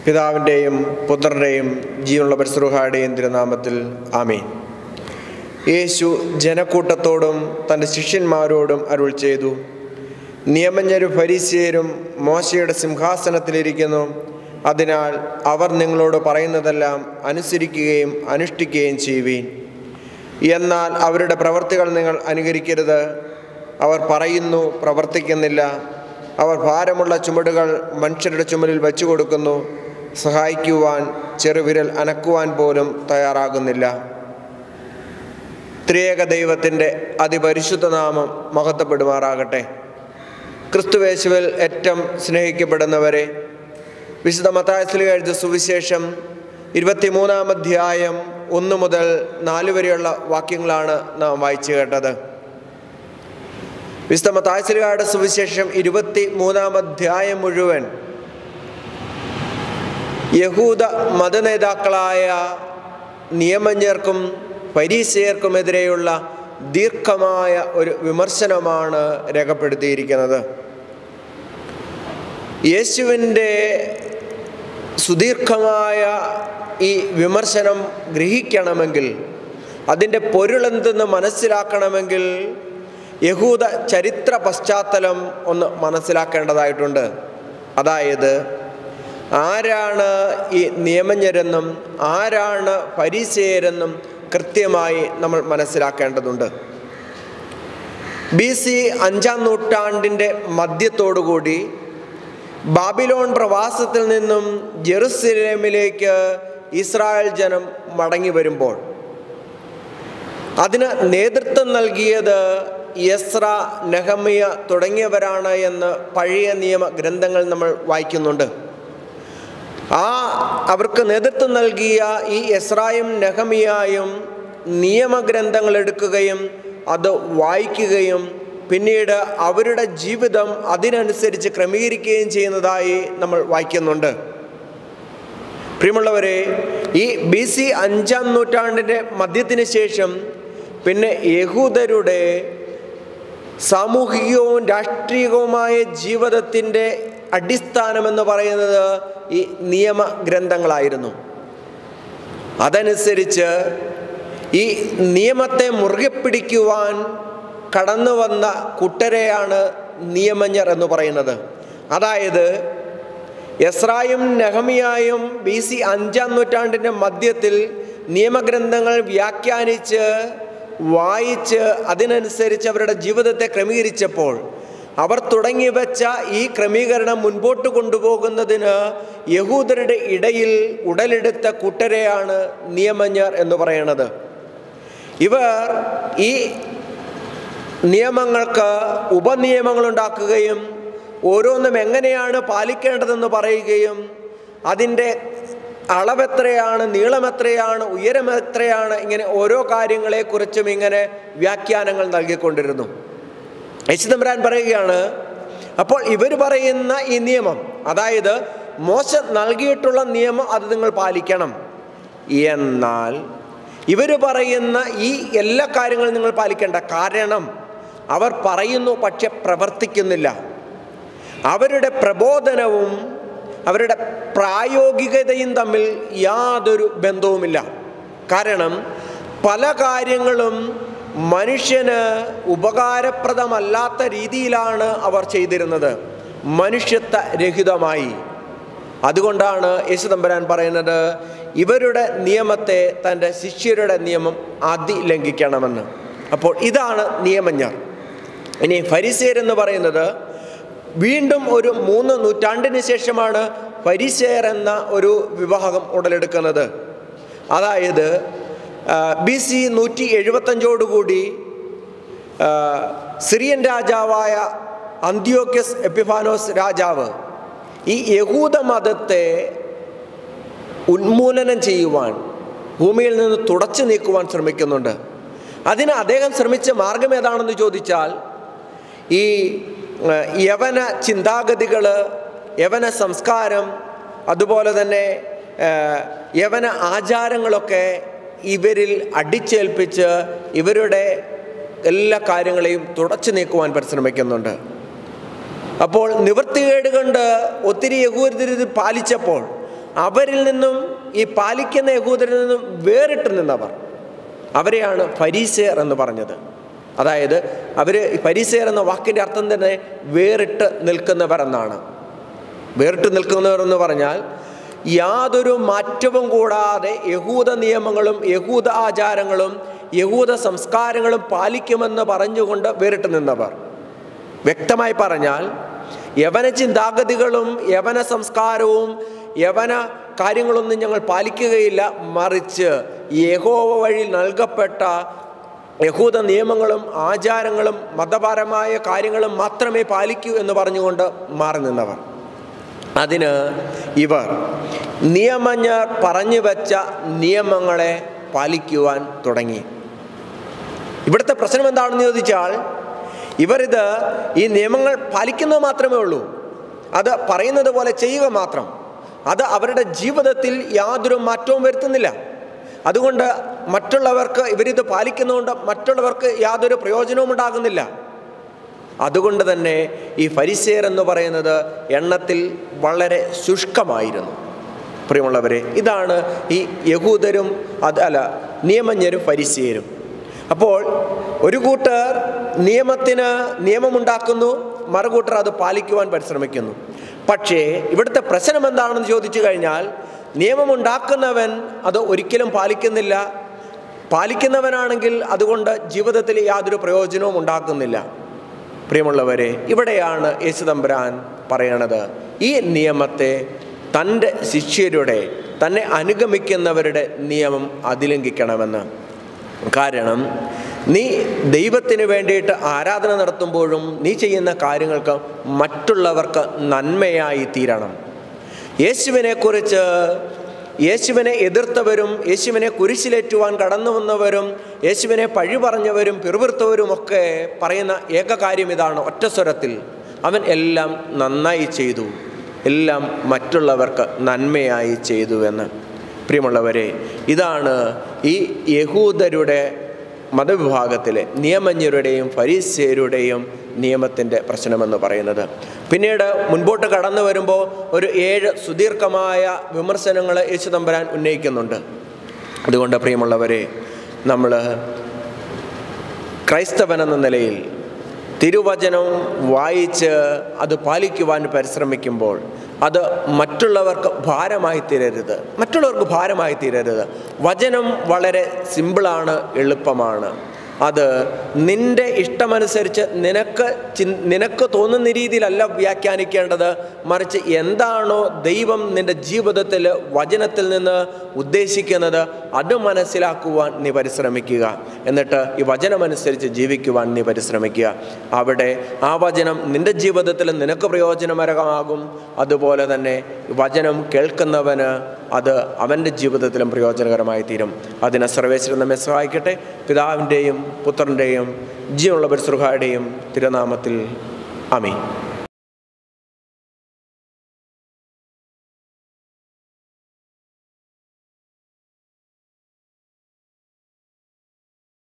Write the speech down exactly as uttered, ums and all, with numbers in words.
പിതാവിൻ്റെയും പുത്രൻ്റെയും ജീവനുള്ള പരിശുദ്ധരുഹായുടെയും തിരുനാമത്തിൽ ആമേൻ. യേശു ജനക്കൂട്ടത്തോടും തൻ്റെ ശിഷ്യന്മാരോടും അരുൾ ചെയ്തു, നിയമജ്ഞരും ഫരീസിയരും മോശയുടെ സിംഹാസനത്തിലിരിക്കുന്നു. അതിനാൽ അവർ നിങ്ങളോട് പറയുന്നതെല്ലാം അനുസരിക്കുകയും അനുഷ്ഠിക്കുകയും ചെയ്യുവീൻ. എന്നാൽ അവരുടെ പ്രവൃത്തികൾ നിങ്ങൾ അനുകരിക്കരുത്. അവർ പറയുന്നു, പ്രവർത്തിക്കുന്നില്ല. അവർ ഭാരമുള്ള ചുമടുകൾ മനുഷ്യരുടെ ചുമലിൽ വെച്ചു കൊടുക്കുന്നു, സഹായിക്കുവാൻ ചെറുവിരൽ അനക്കുവാൻ പോലും തയ്യാറാകുന്നില്ല. ത്രിയേക ദൈവത്തിൻ്റെ അതിപരിശുദ്ധ നാമം മഹത്വപ്പെടുമാറാകട്ടെ. ക്രിസ്തുയേശുവിൽ ഏറ്റവും സ്നേഹിക്കപ്പെടുന്നവരെ, വിശുദ്ധ മത്തായി ശ്ലീഹ എഴുതിയ സുവിശേഷം ഇരുപത്തിമൂന്നാം അധ്യായം ഒന്ന് മുതൽ നാല് വരെയുള്ള വാക്യങ്ങളാണ് നാം വായിച്ചു കേട്ടത്. വിശുദ്ധ മത്തായി ശ്ലീഹയുടെ സുവിശേഷം ഇരുപത്തി മൂന്നാം അധ്യായം മുഴുവൻ യഹൂദ മതനേതാക്കളായ നിയമജ്ഞർക്കും ഫരീസിയർക്കുമെതിരെയുള്ള ദീർഘമായ ഒരു വിമർശനമാണ് രേഖപ്പെടുത്തിയിരിക്കുന്നത്. യേശുവിൻ്റെ സുദീർഘമായ ഈ വിമർശനം ഗ്രഹിക്കണമെങ്കിൽ, അതിൻ്റെ പൊരുളെന്തെന്ന് മനസ്സിലാക്കണമെങ്കിൽ യഹൂദ ചരിത്ര പശ്ചാത്തലം ഒന്ന് മനസ്സിലാക്കേണ്ടതായിട്ടുണ്ട്. അതായത്, ആരാണ് ഈ നിയമജ്ഞരെന്നും ആരാണ് ഫരീസിയരെന്നും കൃത്യമായി നമ്മൾ മനസ്സിലാക്കേണ്ടതുണ്ട്. ബി സി അഞ്ചാം നൂറ്റാണ്ടിൻ്റെ മധ്യത്തോടുകൂടി ബാബിലോൺ പ്രവാസത്തിൽ നിന്നും ജെറുസലേമിലേക്ക് ഇസ്രായേൽ ജനം മടങ്ങി വരുമ്പോൾ അതിന് നേതൃത്വം നൽകിയത് എസ്ര, നെഹമ്യ തുടങ്ങിയവരാണ് എന്ന് പഴയ നിയമ ഗ്രന്ഥങ്ങൾ നമ്മൾ വായിക്കുന്നുണ്ട്. ആ അവർക്ക് നേതൃത്വം നൽകിയ ഈ എസ്രായും നെഹമ്യായും നിയമഗ്രന്ഥങ്ങൾ എടുക്കുകയും അത് വായിക്കുകയും പിന്നീട് അവരുടെ ജീവിതം അതിനനുസരിച്ച് ക്രമീകരിക്കുകയും ചെയ്യുന്നതായി നമ്മൾ വായിക്കുന്നുണ്ട്. പ്രിയമുള്ളവരെ, ഈ ബി സി അഞ്ചാം നൂറ്റാണ്ടിൻ്റെ മധ്യത്തിന് ശേഷം പിന്നെ യഹൂദരുടെ സാമൂഹികവും രാഷ്ട്രീയവുമായ ജീവിതത്തിൻ്റെ അടിസ്ഥാനമെന്ന് പറയുന്നത് ഈ നിയമഗ്രന്ഥങ്ങളായിരുന്നു. അതനുസരിച്ച് ഈ നിയമത്തെ മുറുകെ പിടിക്കുവാൻ കടന്നു വന്ന കൂട്ടരെയാണ് നിയമജ്ഞർ എന്ന് പറയുന്നത്. അതായത്, എസ്രായും നെഹമ്യായും ബി സി അഞ്ചാം നൂറ്റാണ്ടിൻ്റെ മധ്യത്തിൽ നിയമഗ്രന്ഥങ്ങൾ വ്യാഖ്യാനിച്ച് വായിച്ച് അതിനനുസരിച്ച് അവരുടെ ജീവിതത്തെ ക്രമീകരിച്ചപ്പോൾ അവർ തുടങ്ങി വെച്ച ഈ ക്രമീകരണം മുൻപോട്ട് കൊണ്ടുപോകുന്നതിന് യഹൂദരുടെ ഇടയിൽ ഉടലെടുത്ത കൂട്ടരെയാണ് നിയമജ്ഞർ എന്ന് പറയുന്നത്. ഇവർ ഈ നിയമങ്ങൾക്ക് ഉപനിയമങ്ങളുണ്ടാക്കുകയും ഓരോന്നും എങ്ങനെയാണ് പാലിക്കേണ്ടതെന്ന് പറയുകയും അതിൻ്റെ അളവെത്രയാണ്, നീളമെത്രയാണ്, ഉയരം എത്രയാണ്, ഇങ്ങനെ ഓരോ കാര്യങ്ങളെക്കുറിച്ചും ഇങ്ങനെ വ്യാഖ്യാനങ്ങൾ നൽകിക്കൊണ്ടിരുന്നു. യേശുതമ്പുരാൻ പറയുകയാണ്, അപ്പോൾ ഇവർ പറയുന്ന ഈ നിയമം, അതായത് മോശ നൽകിയിട്ടുള്ള നിയമം, അത് നിങ്ങൾ പാലിക്കണം. എന്നാൽ ഇവർ പറയുന്ന ഈ എല്ലാ കാര്യങ്ങളും നിങ്ങൾ പാലിക്കേണ്ട. കാരണം അവർ പറയുന്നു, പക്ഷെ പ്രവർത്തിക്കുന്നില്ല. അവരുടെ പ്രബോധനവും അവരുടെ പ്രായോഗികതയും തമ്മിൽ യാതൊരു ബന്ധവുമില്ല. കാരണം പല കാര്യങ്ങളും മനുഷ്യന് ഉപകാരപ്രദമല്ലാത്ത രീതിയിലാണ് അവർ ചെയ്തിരുന്നത്, മനുഷ്യത്വ രഹിതമായി. അതുകൊണ്ടാണ് യേശുതമ്പുരാൻ പറയുന്നത്, ഇവരുടെ നിയമത്തെ തൻ്റെ ശിഷ്യരുടെ നിയമം അതിലംഘിക്കണമെന്ന്. അപ്പോൾ ഇതാണ് നിയമജ്ഞർ. ഇനി ഫരീസിയരെന്ന് പറയുന്നത് വീണ്ടും ഒരു മൂന്ന് നൂറ്റാണ്ടിന് ശേഷമാണ് ഫരീസിയർ എന്ന ഒരു വിഭാഗം ഉടലെടുക്കുന്നത്. അതായത് ബി സി നൂറ്റി എഴുപത്തഞ്ചോടുകൂടി സിറിയൻ രാജാവായ അന്ത്യോക്യസ് എപ്പിഫാനോസ് രാജാവ് ഈ യഹൂദ മതത്തെ ഉന്മൂലനം ചെയ്യുവാൻ, ഭൂമിയിൽ നിന്ന് തുടച്ചു നീക്കുവാൻ ശ്രമിക്കുന്നുണ്ട്. അതിന് അദ്ദേഹം ശ്രമിച്ച മാർഗം ഏതാണെന്ന് ചോദിച്ചാൽ, ഈ യവന ചിന്താഗതികൾ, യവന സംസ്കാരം, അതുപോലെ തന്നെ യവന ആചാരങ്ങളൊക്കെ ഇവരിൽ അടിച്ചേൽപ്പിച്ച് ഇവരുടെ എല്ലാ കാര്യങ്ങളെയും തുടച്ചു നീക്കുവാൻ പരിശ്രമിക്കുന്നുണ്ട്. അപ്പോൾ നിവൃത്തികേട് കൊണ്ട് ഒത്തിരി യഹൂദർ പാലിച്ചപ്പോൾ അവരിൽ നിന്നും, ഈ പാലിക്കുന്ന യഹൂദരിൽ നിന്നും വേറിട്ട് നിന്നവർ, അവരെയാണ് ഫരീസയർ എന്ന് പറഞ്ഞത്. അതായത് അവർ, ഫരീസയർ എന്ന വാക്കിൻ്റെ അർത്ഥം തന്നെ വേറിട്ട് നിൽക്കുന്നവർ എന്നാണ്. വേറിട്ട് നിൽക്കുന്നവർ എന്ന് പറഞ്ഞാൽ യാതൊരു മാറ്റവും കൂടാതെ യഹൂദ നിയമങ്ങളും യഹൂദ ആചാരങ്ങളും യഹൂദ സംസ്കാരങ്ങളും പാലിക്കുമെന്ന് പറഞ്ഞുകൊണ്ട് വേറിട്ട് നിന്നവർ. വ്യക്തമായി പറഞ്ഞാൽ യവന ചിന്താഗതികളും യവന സംസ്കാരവും യവന കാര്യങ്ങളൊന്നും ഞങ്ങൾ പാലിക്കുകയില്ല, മറിച്ച് യഹോവ വഴി നൽകപ്പെട്ട യഹൂദ നിയമങ്ങളും ആചാരങ്ങളും മതപരമായ കാര്യങ്ങളും മാത്രമേ പാലിക്കൂ എന്ന് പറഞ്ഞുകൊണ്ട് മാറി നിന്നവർ. അതിന് ഇവർ നിയമജ്ഞർ പറഞ്ഞു വച്ച നിയമങ്ങളെ പാലിക്കുവാൻ തുടങ്ങി. ഇവിടുത്തെ പ്രശ്നം എന്താണെന്ന് ചോദിച്ചാൽ, ഇവരിത് ഈ നിയമങ്ങൾ പാലിക്കുന്നത് മാത്രമേ ഉള്ളൂ, അത് പറയുന്നത് പോലെ ചെയ്യുക മാത്രം. അത് അവരുടെ ജീവിതത്തിൽ യാതൊരു മാറ്റവും വരുത്തുന്നില്ല. അതുകൊണ്ട് മറ്റുള്ളവർക്ക്, ഇവരിത് പാലിക്കുന്നതുകൊണ്ട് മറ്റുള്ളവർക്ക് യാതൊരു പ്രയോജനവും ഉണ്ടാകുന്നില്ല. അതുകൊണ്ട് തന്നെ ഈ ഫരിസേയർ എന്ന് പറയുന്നത് എണ്ണത്തിൽ വളരെ ശുഷ്കമായിരുന്നു. പ്രിയമുള്ളവരെ, ഇതാണ് ഈ യഹൂദരും അത് അല്ല നിയമജ്ഞരും ഫരിസേയരും. അപ്പോൾ ഒരു കൂട്ടർ നിയമത്തിന് നിയമമുണ്ടാക്കുന്നു, മറുകൂട്ടർ അത് പാലിക്കുവാൻ പരിശ്രമിക്കുന്നു. പക്ഷേ ഇവിടുത്തെ പ്രശ്നം എന്താണെന്ന് ചോദിച്ചു കഴിഞ്ഞാൽ, നിയമമുണ്ടാക്കുന്നവൻ അത് ഒരിക്കലും പാലിക്കുന്നില്ല. പാലിക്കുന്നവനാണെങ്കിൽ അതുകൊണ്ട് ജീവിതത്തിൽ യാതൊരു പ്രയോജനവും ഉണ്ടാക്കുന്നില്ല. പ്രിയമുള്ളവരെ, ഇവിടെയാണ് യേശുതമ്പുരാൻ പറയണത്, ഈ നിയമത്തെ തൻ്റെ ശിഷ്യരുടെ, തന്നെ അനുഗമിക്കുന്നവരുടെ നിയമം അതിലംഘിക്കണമെന്ന്. കാരണം നീ ദൈവത്തിന് വേണ്ടിയിട്ട് ആരാധന നടത്തുമ്പോഴും നീ ചെയ്യുന്ന കാര്യങ്ങൾക്ക് മറ്റുള്ളവർക്ക് നന്മയായി തീരണം. യേശുവിനെക്കുറിച്ച്, യേശുവിനെ എതിർത്തവരും യേശുവിനെ കുരിശിലേറ്റുവാൻ കടന്നു വന്നവരും യേശുവിനെ പഴി പറഞ്ഞവരും പിറുപിറുത്തവരുമൊക്കെ പറയുന്ന ഏക കാര്യം ഇതാണ്, ഒറ്റ സ്വരത്തിൽ, അവൻ എല്ലാം നന്നായി ചെയ്തു, എല്ലാം മറ്റുള്ളവർക്ക് നന്മയായി ചെയ്തു എന്ന്. പ്രിയമുള്ളവരെ, ഇതാണ് ഈ യഹൂദരുടെ മതവിഭാഗത്തിലെ നിയമജ്ഞരുടെയും ഫരീസേയരുടെയും നിയമത്തിൻ്റെ പ്രശ്നമെന്ന് പറയുന്നത്. പിന്നീട് മുൻപോട്ട് കടന്നു വരുമ്പോൾ ഒരു ഏഴ് സുദീർഘമായ വിമർശനങ്ങൾ യേശുതമ്പുരാൻ ഉന്നയിക്കുന്നുണ്ട്. അതുകൊണ്ട് പ്രിയമുള്ളവരെ, നമ്മൾ ക്രൈസ്തവനെന്ന നിലയിൽ തിരുവചനം വായിച്ച് അത് പാലിക്കുവാൻ പരിശ്രമിക്കുമ്പോൾ അത് മറ്റുള്ളവർക്ക് ഭാരമായി തീരരുത്. മറ്റുള്ളവർക്ക് ഭാരമായി തീരരുത്. വചനം വളരെ സിമ്പിളാണ്, എളുപ്പമാണ്. അത് നിൻ്റെ ഇഷ്ടമനുസരിച്ച് നിനക്ക് ചി നിനക്ക് തോന്നുന്ന രീതിയിലല്ല വ്യാഖ്യാനിക്കേണ്ടത്, മറിച്ച് എന്താണോ ദൈവം നിൻ്റെ ജീവിതത്തിൽ വചനത്തിൽ നിന്ന് ഉദ്ദേശിക്കുന്നത് അത് മനസ്സിലാക്കുവാൻ നീ പരിശ്രമിക്കുക. എന്നിട്ട് ഈ വചനമനുസരിച്ച് ജീവിക്കുവാൻ നീ പരിശ്രമിക്കുക. അവിടെ ആ വചനം നിൻ്റെ ജീവിതത്തിൽ നിനക്ക് പ്രയോജനകരമാകും. അതുപോലെ തന്നെ വചനം കേൾക്കുന്നവന് അത് അവൻ്റെ ജീവിതത്തിലും പ്രയോജനകരമായി തീരും. അതിന് സർവേശ്വരൻ നമ്മെ സഹായിക്കട്ടെ. പിതാവിൻ്റെയും പുത്രൻ്റെയും ജീവനുള്ള പരിശുദ്ധ തിരുനാമത്തിൽ ആമേൻ.